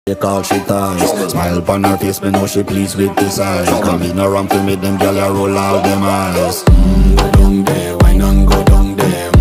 Take all she ties. Smile upon her face, me know she pleased with this eyes. Come in around to meet them, girl, I roll out them eyes.